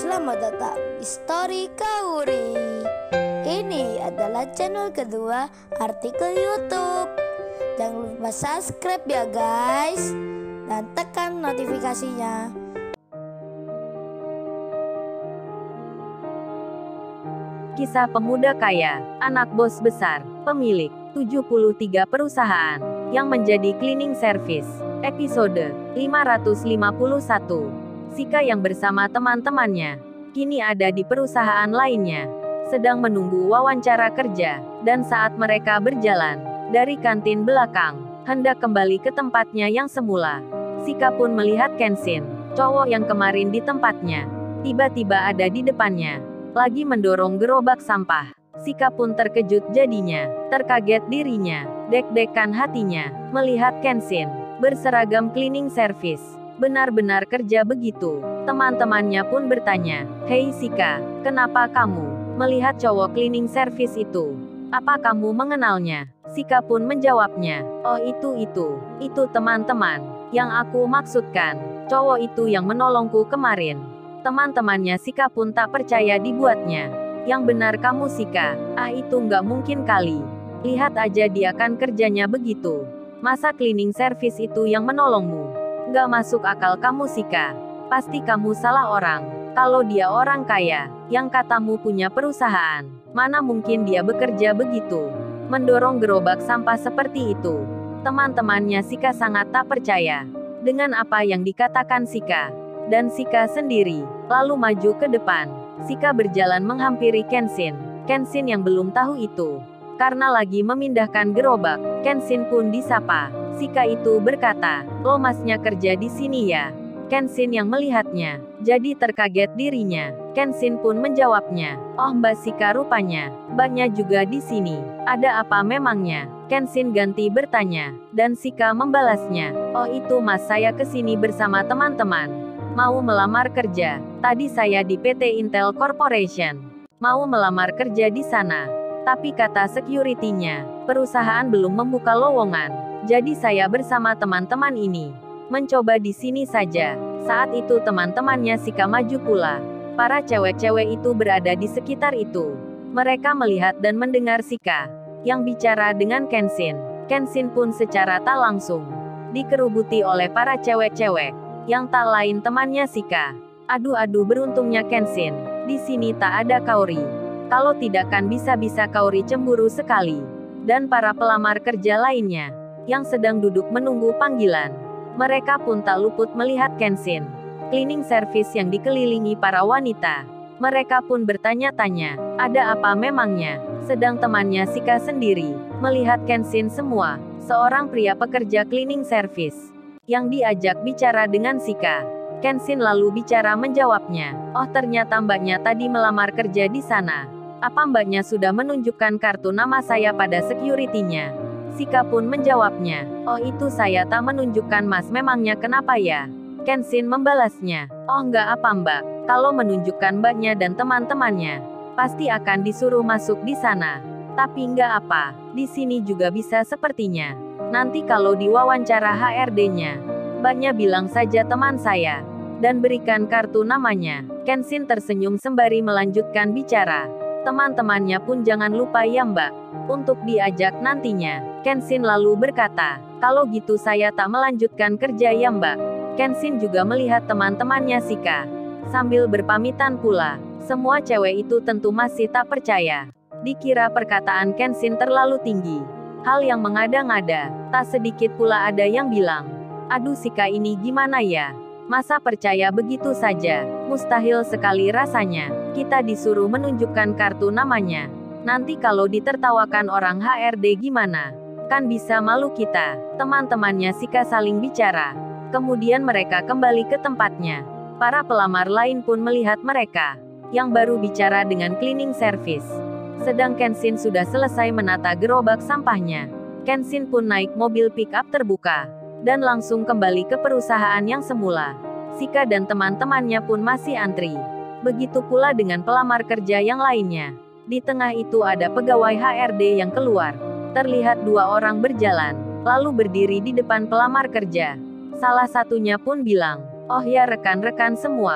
selamat datang di Story Kauri. Ini adalah channel kedua artikel YouTube. Jangan lupa subscribe ya guys, dan tekan notifikasinya. Kisah pemuda kaya, anak bos besar, pemilik 73 perusahaan, yang menjadi cleaning service. Episode 551. Sika yang bersama teman-temannya, kini ada di perusahaan lainnya, sedang menunggu wawancara kerja, dan saat mereka berjalan dari kantin belakang, hendak kembali ke tempatnya yang semula, Sika pun melihat Kenshin, cowok yang kemarin di tempatnya, tiba-tiba ada di depannya, lagi mendorong gerobak sampah. Sika pun terkejut jadinya, terkaget dirinya, deg-degan hatinya, melihat Kenshin berseragam cleaning service. Benar-benar kerja begitu. Teman-temannya pun bertanya, "Hei Sika, kenapa kamu melihat cowok cleaning service itu? Apa kamu mengenalnya?" Sika pun menjawabnya, "Oh itu teman-teman yang aku maksudkan. Cowok itu yang menolongku kemarin." Teman-temannya Sika pun tak percaya dibuatnya. "Yang benar kamu Sika, itu nggak mungkin kali. Lihat aja dia kan kerjanya begitu. Masa cleaning service itu yang menolongmu? Nggak masuk akal kamu Sika. Pasti kamu salah orang. Kalau dia orang kaya, yang katamu punya perusahaan, mana mungkin dia bekerja begitu? Mendorong gerobak sampah seperti itu." Teman-temannya Sika sangat tak percaya dengan apa yang dikatakan Sika. Dan Sika sendiri, lalu maju ke depan. Sika berjalan menghampiri Kenshin. Kenshin yang belum tahu itu, karena lagi memindahkan gerobak, Kenshin pun disapa. Sika itu berkata, "Lo masnya kerja di sini ya?" Kenshin yang melihatnya, jadi terkaget dirinya. Kenshin pun menjawabnya, "Oh Mbak Sika rupanya, Mbaknya juga di sini. Ada apa memangnya?" Kenshin ganti bertanya, dan Sika membalasnya, "Oh itu Mas saya kesini bersama teman-teman. Mau melamar kerja. Tadi saya di PT Intel Corporation. Mau melamar kerja di sana. Tapi kata security-nya, perusahaan belum membuka lowongan. Jadi saya bersama teman-teman ini mencoba di sini saja." Saat itu teman-temannya Sika maju pula. Para cewek-cewek itu berada di sekitar itu. Mereka melihat dan mendengar Sika yang bicara dengan Kenshin. Kenshin pun secara tak langsung dikerubuti oleh para cewek-cewek yang tak lain temannya Sika. Aduh beruntungnya Kenshin. Di sini tak ada Kaori. Kalau tidak kan bisa-bisa Kaori cemburu sekali. Dan para pelamar kerja lainnya yang sedang duduk menunggu panggilan. Mereka pun tak luput melihat Kenshin cleaning service yang dikelilingi para wanita. Mereka pun bertanya-tanya, ada apa memangnya? Sedang temannya Sika sendiri melihat Kenshin semua, seorang pria pekerja cleaning service yang diajak bicara dengan Sika. Kenshin lalu bicara menjawabnya, "Oh ternyata Mbaknya tadi melamar kerja di sana. Apa Mbaknya sudah menunjukkan kartu nama saya pada security-nya?" Sika pun menjawabnya, "Oh itu saya tak menunjukkan Mas, memangnya kenapa ya?" Kenshin membalasnya, "Oh enggak apa Mbak, kalau menunjukkan Mbaknya dan teman-temannya, pasti akan disuruh masuk di sana. Tapi enggak apa, di sini juga bisa sepertinya. Nanti kalau diwawancara HRD-nya, Mbaknya bilang saja teman saya, dan berikan kartu namanya." Kenshin tersenyum sembari melanjutkan bicara, "Teman-temannya pun jangan lupa ya Mbak, untuk diajak nantinya." Kenshin lalu berkata, "Kalau gitu saya tak melanjutkan kerja ya Mbak." Kenshin juga melihat teman-temannya Sika sambil berpamitan pula. Semua cewek itu tentu masih tak percaya. Dikira perkataan Kenshin terlalu tinggi, hal yang mengada-ngada. Tak sedikit pula ada yang bilang, "Aduh Sika ini gimana ya? Masa percaya begitu saja? Mustahil sekali rasanya. Kita disuruh menunjukkan kartu namanya. Nanti kalau ditertawakan orang HRD gimana? Kan bisa malu kita." Teman-temannya Sika saling bicara. Kemudian mereka kembali ke tempatnya. Para pelamar lain pun melihat mereka yang baru bicara dengan cleaning service. Sedang Kenshin sudah selesai menata gerobak sampahnya. Kenshin pun naik mobil pick-up terbuka dan langsung kembali ke perusahaan yang semula. Sika dan teman-temannya pun masih antri. Begitu pula dengan pelamar kerja yang lainnya. Di tengah itu ada pegawai HRD yang keluar. Terlihat dua orang berjalan, lalu berdiri di depan pelamar kerja. Salah satunya pun bilang, "Oh ya rekan-rekan semua,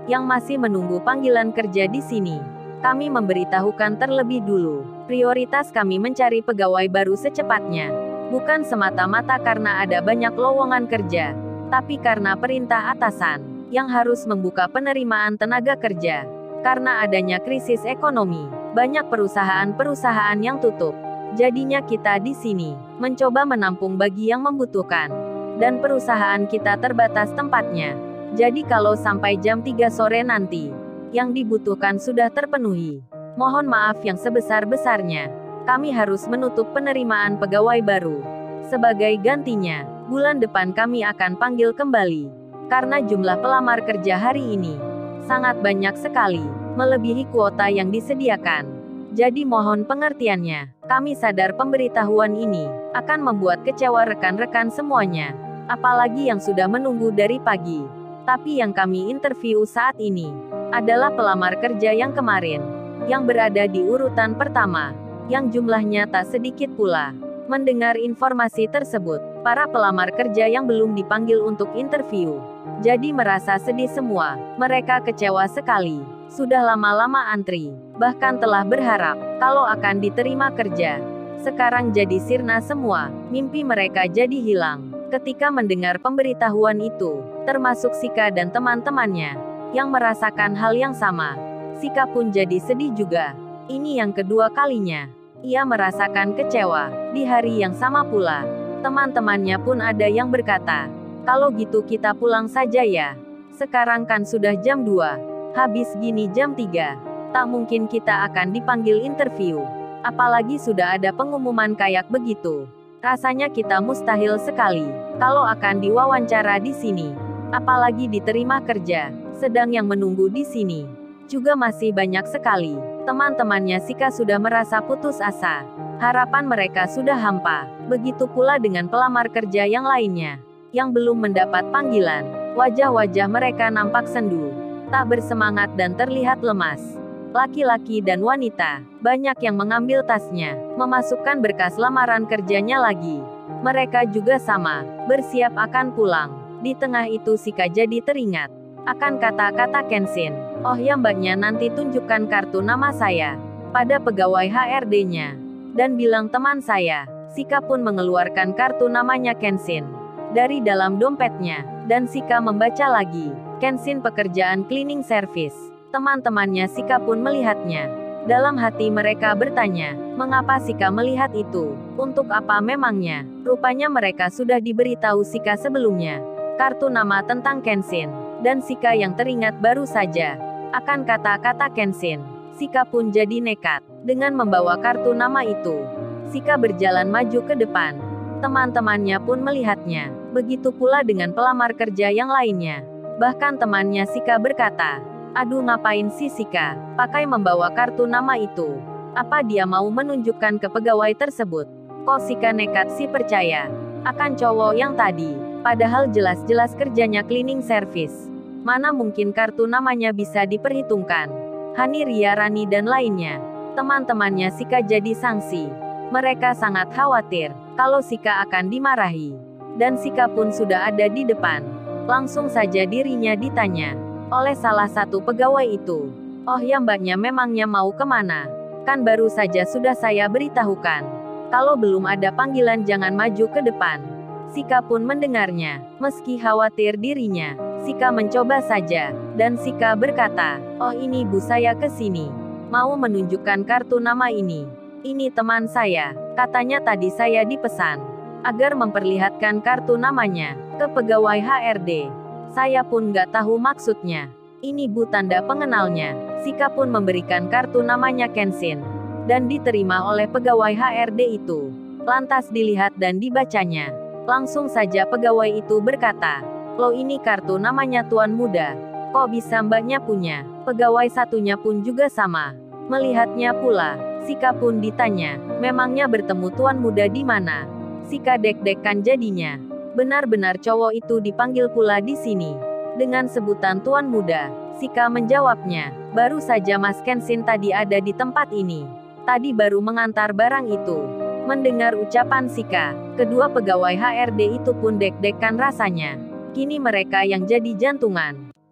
yang masih menunggu panggilan kerja di sini. Kami memberitahukan terlebih dulu. Prioritas kami mencari pegawai baru secepatnya. Bukan semata-mata karena ada banyak lowongan kerja, tapi karena perintah atasan yang harus membuka penerimaan tenaga kerja. Karena adanya krisis ekonomi, banyak perusahaan-perusahaan yang tutup. Jadinya kita di sini mencoba menampung bagi yang membutuhkan. Dan perusahaan kita terbatas tempatnya. Jadi kalau sampai jam 3 sore nanti, yang dibutuhkan sudah terpenuhi. Mohon maaf yang sebesar-besarnya. Kami harus menutup penerimaan pegawai baru. Sebagai gantinya, bulan depan kami akan panggil kembali. Karena jumlah pelamar kerja hari ini sangat banyak sekali, melebihi kuota yang disediakan. Jadi mohon pengertiannya. Kami sadar pemberitahuan ini akan membuat kecewa rekan-rekan semuanya. Apalagi yang sudah menunggu dari pagi. Tapi yang kami interview saat ini adalah pelamar kerja yang kemarin, yang berada di urutan pertama, yang jumlahnya tak sedikit pula. Mendengar informasi tersebut, para pelamar kerja yang belum dipanggil untuk interview jadi merasa sedih semua. Mereka kecewa sekali. Sudah lama-lama antri, bahkan telah berharap kalau akan diterima kerja. Sekarang jadi sirna semua, mimpi mereka jadi hilang. Ketika mendengar pemberitahuan itu, termasuk Sika dan teman-temannya yang merasakan hal yang sama. Sika pun jadi sedih juga. Ini yang kedua kalinya ia merasakan kecewa. Di hari yang sama pula, teman-temannya pun ada yang berkata, "Kalau gitu kita pulang saja ya. Sekarang kan sudah jam 2. Habis gini jam 3. Tak mungkin kita akan dipanggil interview. Apalagi sudah ada pengumuman kayak begitu. Rasanya kita mustahil sekali kalau akan diwawancara di sini. Apalagi diterima kerja. Sedang yang menunggu di sini juga masih banyak sekali." Teman-temannya Sika sudah merasa putus asa. Harapan mereka sudah hampa. Begitu pula dengan pelamar kerja yang lainnya yang belum mendapat panggilan. Wajah-wajah mereka nampak sendu, tak bersemangat dan terlihat lemas. Laki-laki dan wanita, banyak yang mengambil tasnya, memasukkan berkas lamaran kerjanya lagi. Mereka juga sama, bersiap akan pulang. Di tengah itu Sika jadi teringat akan kata-kata Kenshin. "Oh ya mbaknya, nanti tunjukkan kartu nama saya pada pegawai HRD-nya. Dan bilang teman saya." Sika pun mengeluarkan kartu namanya Kenshin dari dalam dompetnya, dan Sika membaca lagi. Kenshin pekerjaan cleaning service. Teman-temannya Sika pun melihatnya. Dalam hati mereka bertanya, mengapa Sika melihat itu? Untuk apa memangnya? Rupanya mereka sudah diberitahu Sika sebelumnya kartu nama tentang Kenshin. Dan Sika yang teringat baru saja akan kata-kata Kenshin. Sika pun jadi nekat dengan membawa kartu nama itu. Sika berjalan maju ke depan. Teman-temannya pun melihatnya. Begitu pula dengan pelamar kerja yang lainnya. Bahkan temannya Sika berkata, "Aduh, ngapain sih Sika pakai membawa kartu nama itu? Apa dia mau menunjukkan ke pegawai tersebut? Kok Sika nekat sih percaya akan cowok yang tadi? Padahal jelas-jelas kerjanya cleaning service. Mana mungkin kartu namanya bisa diperhitungkan?" Hani, Ria, Rani dan lainnya, teman-temannya Sika jadi sangsi. Mereka sangat khawatir kalau Sika akan dimarahi. Dan Sika pun sudah ada di depan. Langsung saja dirinya ditanya oleh salah satu pegawai itu. "Oh ya mbaknya, memangnya mau kemana? Kan baru saja sudah saya beritahukan. Kalau belum ada panggilan jangan maju ke depan." Sika pun mendengarnya. Meski khawatir dirinya, Sika mencoba saja. Dan Sika berkata, "Oh ini bu, saya ke sini mau menunjukkan kartu nama ini. Ini teman saya, katanya tadi saya dipesan agar memperlihatkan kartu namanya ke pegawai HRD. Saya pun nggak tahu maksudnya. Ini bu tanda pengenalnya." Sika pun memberikan kartu namanya Kenshin. Dan diterima oleh pegawai HRD itu. Lantas dilihat dan dibacanya. Langsung saja pegawai itu berkata, "Loh, ini kartu namanya tuan muda. Kok bisa mbaknya punya?" Pegawai satunya pun juga sama. Melihatnya pula, Sika pun ditanya, "Memangnya bertemu tuan muda di mana?" Sika deg-degan jadinya. Benar-benar cowok itu dipanggil pula di sini dengan sebutan tuan muda. Sika menjawabnya, "Baru saja Mas Kenshin tadi ada di tempat ini. Tadi baru mengantar barang itu." Mendengar ucapan Sika, kedua pegawai HRD itu pun deg-degan rasanya. Kini mereka yang jadi jantungan.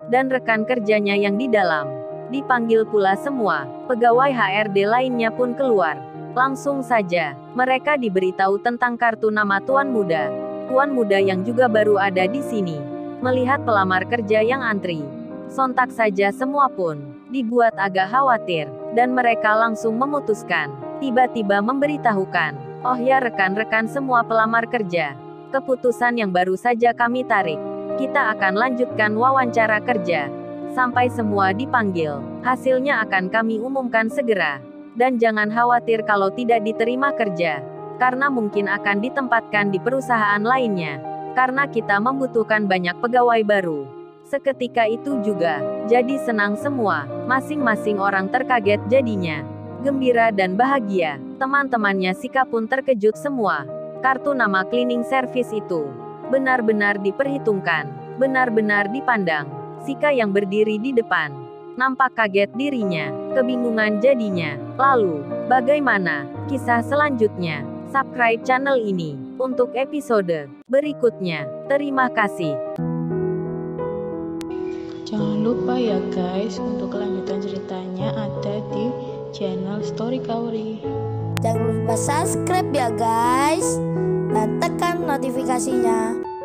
dan rekan kerjanya yang di dalam. Dipanggil pula semua pegawai HRD lainnya pun keluar. Langsung saja, mereka diberitahu tentang kartu nama tuan muda. Tuan muda yang juga baru ada di sini. Melihat pelamar kerja yang antri, sontak saja semua pun dibuat agak khawatir, dan mereka langsung memutuskan, tiba-tiba memberitahukan, "Oh ya rekan-rekan semua pelamar kerja, keputusan yang baru saja kami tarik. Kita akan lanjutkan wawancara kerja. Sampai semua dipanggil, hasilnya akan kami umumkan segera. Dan jangan khawatir kalau tidak diterima kerja, karena mungkin akan ditempatkan di perusahaan lainnya. Karena kita membutuhkan banyak pegawai baru." Seketika itu juga, jadi senang semua, masing-masing orang terkaget jadinya. Gembira dan bahagia, teman-temannya Sika pun terkejut semua. Kartu nama cleaning service itu benar-benar diperhitungkan, benar-benar dipandang. Sika yang berdiri di depan, nampak kaget dirinya, kebingungan jadinya. Lalu, bagaimana kisah selanjutnya? Subscribe channel ini untuk episode berikutnya. Terima kasih. Jangan lupa ya guys, untuk kelanjutan ceritanya ada di channel Story Kauri. Jangan lupa subscribe ya guys, dan tekan notifikasinya.